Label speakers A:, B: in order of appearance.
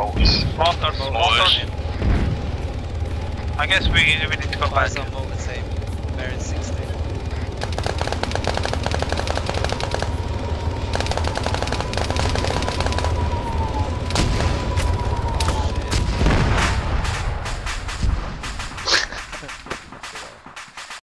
A: Bolts.
B: Mortar. I guess we need to go back.
C: On Mortar team. They're in 60.